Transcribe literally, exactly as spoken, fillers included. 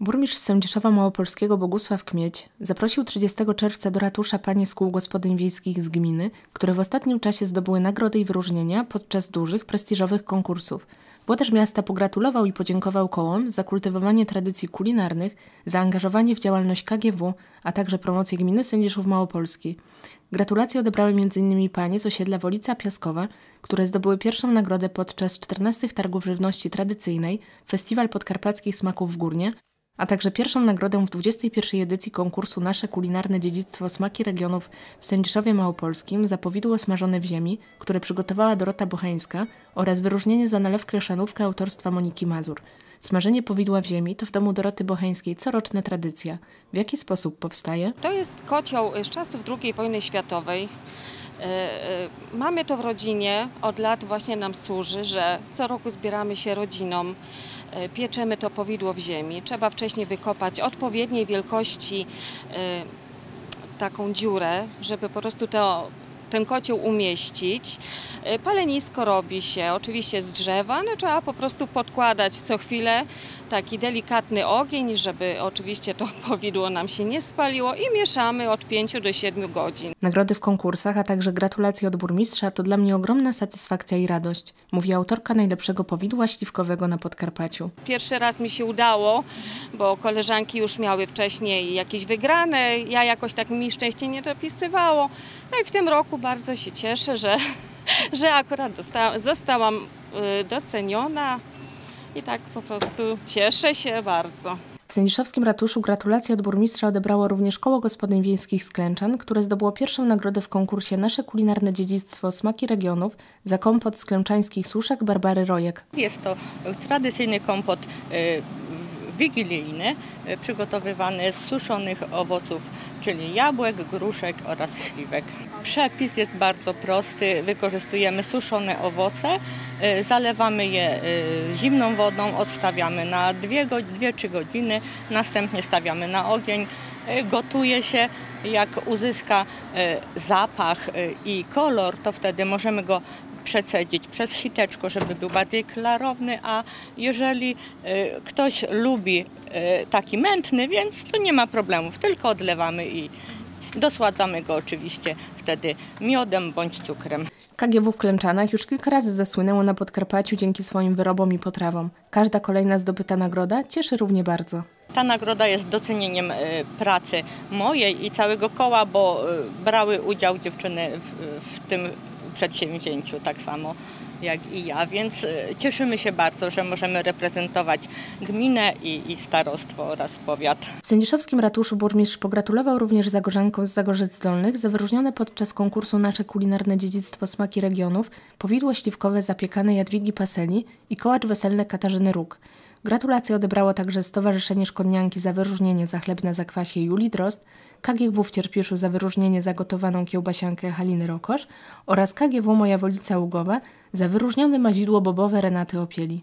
Burmistrz Sędziszowa Małopolskiego Bogusław Kmieć zaprosił trzydziestego czerwca do ratusza panie z kół gospodyń wiejskich z gminy, które w ostatnim czasie zdobyły nagrody i wyróżnienia podczas dużych, prestiżowych konkursów. Włodarz miasta pogratulował i podziękował kołom za kultywowanie tradycji kulinarnych, zaangażowanie w działalność K G W, a także promocję gminy Sędziszów Małopolski. Gratulacje odebrały między innymi panie z osiedla Wolica Piaskowa, które zdobyły pierwszą nagrodę podczas czternastych Targów Żywności Tradycyjnej, Festiwal Podkarpackich Smaków w Górnie, a także pierwszą nagrodę w dwudziestej pierwszej edycji konkursu Nasze Kulinarne Dziedzictwo Smaki Regionów w Sędziszowie Małopolskim za powidło smażone w ziemi, które przygotowała Dorota Bochańska, oraz wyróżnienie za nalewkę szanówkę autorstwa Moniki Mazur. Smażenie powidła w ziemi to w domu Doroty Bochańskiej coroczna tradycja. W jaki sposób powstaje? To jest kocioł z czasów drugiej wojny światowej. Mamy to w rodzinie, od lat właśnie nam służy, że co roku zbieramy się rodziną, pieczemy to powidło w ziemi. Trzeba wcześniej wykopać odpowiedniej wielkości taką dziurę, żeby po prostu to, ten kocioł umieścić. Palenisko robi się oczywiście z drzewa, no trzeba po prostu podkładać co chwilę taki delikatny ogień, żeby oczywiście to powidło nam się nie spaliło, i mieszamy od pięciu do siedmiu godzin. Nagrody w konkursach, a także gratulacje od burmistrza to dla mnie ogromna satysfakcja i radość, mówi autorka najlepszego powidła śliwkowego na Podkarpaciu. Pierwszy raz mi się udało, bo koleżanki już miały wcześniej jakieś wygrane, ja jakoś tak mi szczęście nie dopisywało. No i w tym roku bardzo się cieszę, że, że akurat dostałam, zostałam doceniona i tak po prostu cieszę się bardzo. W Sędziszowskim ratuszu gratulacje od burmistrza odebrało również Koło Gospodyń Wiejskich z Klęczan, które zdobyło pierwszą nagrodę w konkursie Nasze Kulinarne Dziedzictwo Smaki Regionów za kompot z klęczańskich suszek Barbary Rojek. Jest to tradycyjny kompot wigilijny, przygotowywany z suszonych owoców, czyli jabłek, gruszek oraz śliwek. Przepis jest bardzo prosty. Wykorzystujemy suszone owoce, zalewamy je zimną wodą, odstawiamy na dwie trzy godziny, następnie stawiamy na ogień, gotuje się. Jak uzyska zapach i kolor, to wtedy możemy go przecedzić przez siteczko, żeby był bardziej klarowny, a jeżeli ktoś lubi taki mętny, więc to nie ma problemów, tylko odlewamy i dosładzamy go oczywiście wtedy miodem bądź cukrem. K G W w Klęczanach już kilka razy zasłynęło na Podkarpaciu dzięki swoim wyrobom i potrawom. Każda kolejna zdobyta nagroda cieszy równie bardzo. Ta nagroda jest docenieniem pracy mojej i całego koła, bo brały udział dziewczyny w, w tym przedsięwzięciu tak samo jak i ja, więc cieszymy się bardzo, że możemy reprezentować gminę i, i starostwo oraz powiat. W Sędziszowskim ratuszu burmistrz pogratulował również Zagorzankom z Zagorzec Dolnych za wyróżnione podczas konkursu Nasze Kulinarne Dziedzictwo Smaki Regionów powidło śliwkowe zapiekane Jadwigi Paseli i kołacz weselny Katarzyny Róg. Gratulacje odebrało także Stowarzyszenie Szkodnianki za wyróżnienie za chleb na zakwasie Julii Drozd, K G W w Cierpiszu za wyróżnienie za gotowaną kiełbasiankę Haliny Rokosz oraz K G W Moja Wolica Ługowa za wyróżnione mazidło bobowe Renaty Opieli.